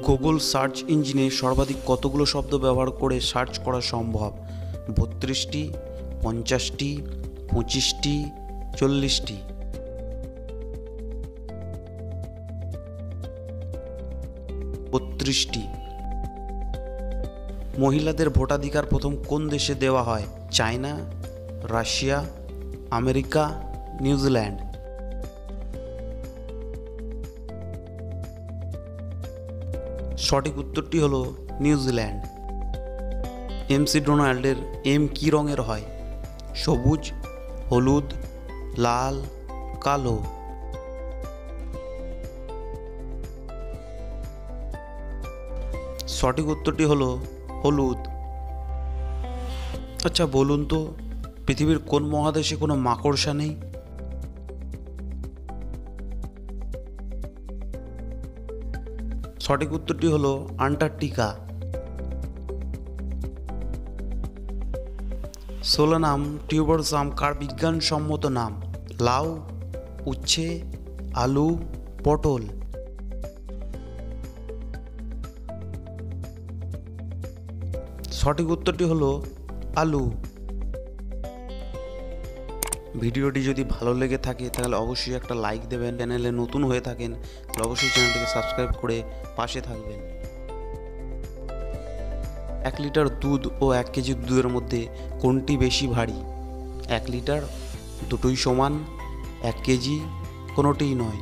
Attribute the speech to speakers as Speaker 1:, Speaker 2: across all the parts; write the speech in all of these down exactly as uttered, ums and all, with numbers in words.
Speaker 1: Google search ইঞ্জিনে সর্বাধিক কতগুলো শব্দ ব্যবহার করে সার্চ করা সম্ভব? বত্রিশটি, পঞ্চাশটি, পঁচিশটি, চল্লিশটি? বত্রিশটি। মহিলাদের ভোটাধিকার প্রথম কোন দেশে দেওয়া হয়? China, Russia, America, New Zealand? সঠিক উত্তরটি হলো নিউজিল্যান্ড। এমসি ডোনাল্ডের এম কী রঙের হয়? সবুজ, হলুদ, লাল, কালো? সঠিক উত্তরটি হলো হলুদ। আচ্ছা বলুন তো, পৃথিবীর কোন মহাদেশে কোনো মাকড়সা নেই? সঠিক উত্তরটি হলো আন্টার্কটিকা। সোলানাম টিউবারসাম কার বিজ্ঞানসম্মত নাম? লাউ, উচ্ছে, আলু, পটল? সঠিক উত্তরটি হলো আলু। ভিডিওটি যদি ভালো লেগে থাকে তাহলে অবশ্যই একটা লাইক দেবেন। চ্যানেলে নতুন হয়ে থাকেন তাহলে অবশ্যই চ্যানেলটিকে সাবস্ক্রাইব করে পাশে থাকবেন। এক লিটার দুধ ও এক কেজি দুধের মধ্যে কোনটি বেশি ভারী? এক লিটার, দুটোই সমান, এক কেজি, কোনোটিই নয়?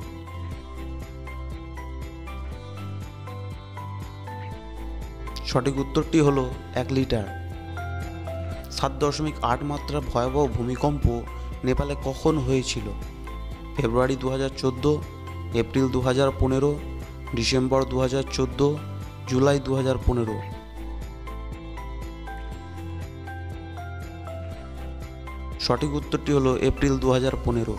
Speaker 1: সঠিক উত্তরটি হলো এক লিটার। সাত দশমিক আট মাত্রা ভয়াবহ ভূমিকম্প নেপালে কখন হয়েছিল? ফেব্রুয়ারি দু হাজার চোদ্দো, এপ্রিল দু হাজার পনেরো, ডিসেম্বর দু হাজার চোদ্দো, জুলাই দু হাজার পনেরো? সঠিক উত্তরটি হলো এপ্রিল দু হাজার পনেরো।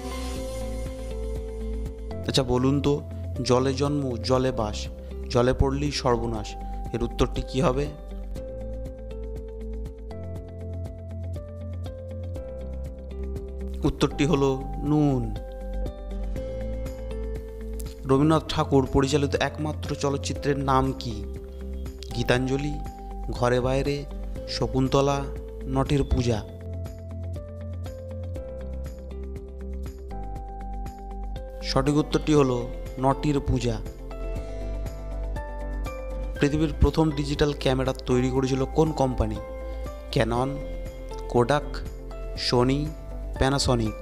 Speaker 1: আচ্ছা বলুন তো, জলে জন্ম জলে বাস, জলে পড়লেই সর্বনাশ, এর উত্তরটি কি হবে? উত্তরটি হলো নুন। রবীন্দ্রনাথ ঠাকুর পরিচালিত একমাত্র চলচ্চিত্রের নাম কি? গীতাঞ্জলি, ঘরে বাইরে, শকুন্তলা, নটের পূজা? সঠিক উত্তরটি হলো নটির পূজা। পৃথিবীর প্রথম ডিজিটাল ক্যামেরা তৈরি করেছিল কোন company? Canon, Kodak, Sony, Panasonic?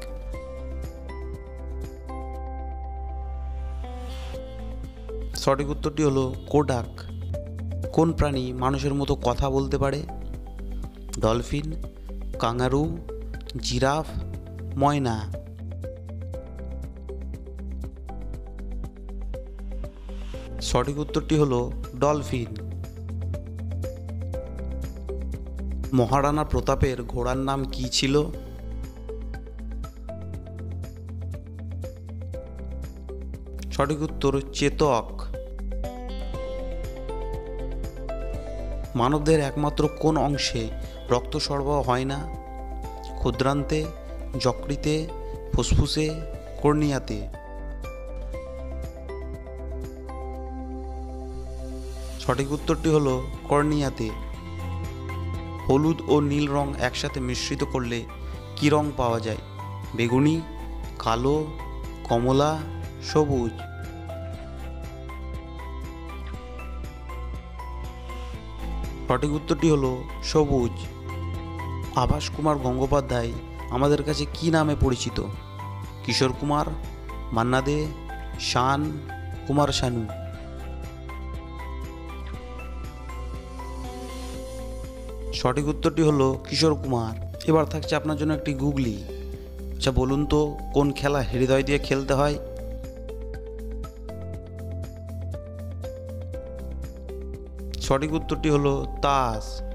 Speaker 1: সঠিক উত্তরটি হলো কোডাক। কোন প্রাণী মানুষের মতো কথা বলতে পারে? ডলফিন, কাঙ্গারু, জিরাফ, ময়না? সঠিক উত্তরটি হলো ডলফিন। মহারানা প্রতাপের ঘোড়ার নাম কি ছিল? সঠিক উত্তর চেতক। মানবদেহের একমাত্র কোন অংশে রক্ত সরবরাহ হয় না? ক্ষুদ্রান্তে, যকৃতে, ফুসফুসে, কর্নিয়াতে? সঠিক উত্তরটি হলো কর্নিয়াতে। হলুদ ও নীল রং একসাথে মিশ্রিত করলে কি রং পাওয়া যায়? বেগুনি, কালো, কমলা, সবুজ? সঠিক উত্তরটি হলো সবুজ। আভাস কুমার গঙ্গোপাধ্যায় আমাদের কাছে কি নামে পরিচিত? কিশোর কুমার, মান্না দে, শান, কুমার শানু? সঠিক উত্তরটি হলো কিশোর কুমার। এবার থাকছে আপনার জন্য একটি গুগলি। আচ্ছা বলুন তো, কোন খেলা হৃদয় দিয়ে খেলতে হয়? সঠিক উত্তরটি হলো তাস।